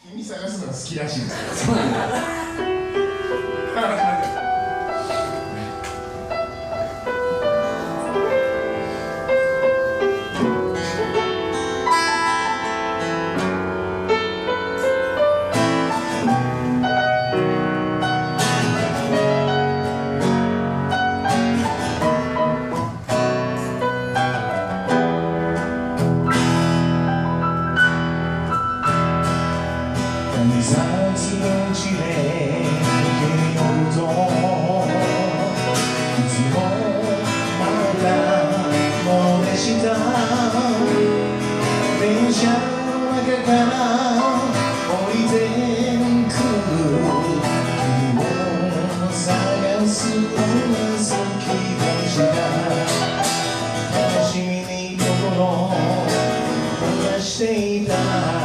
君探すのが好きらしいんですよ。 そうなんだ。 さつのうちで受けようといつもあなたもでした電車の中から降りてくる君を探すのが好きでした悲しみに心を焦がしていた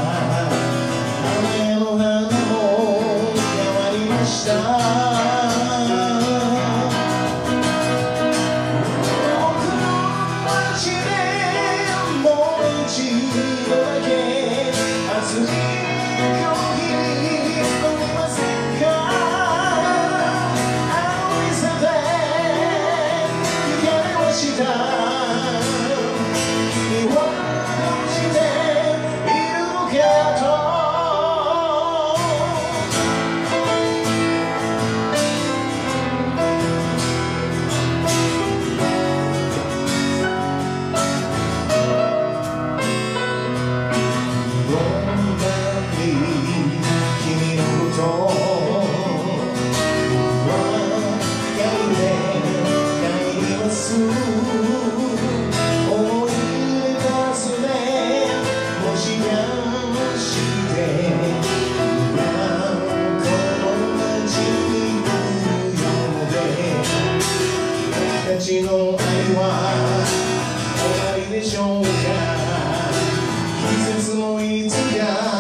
の愛は終わりでしょうか季節もいつか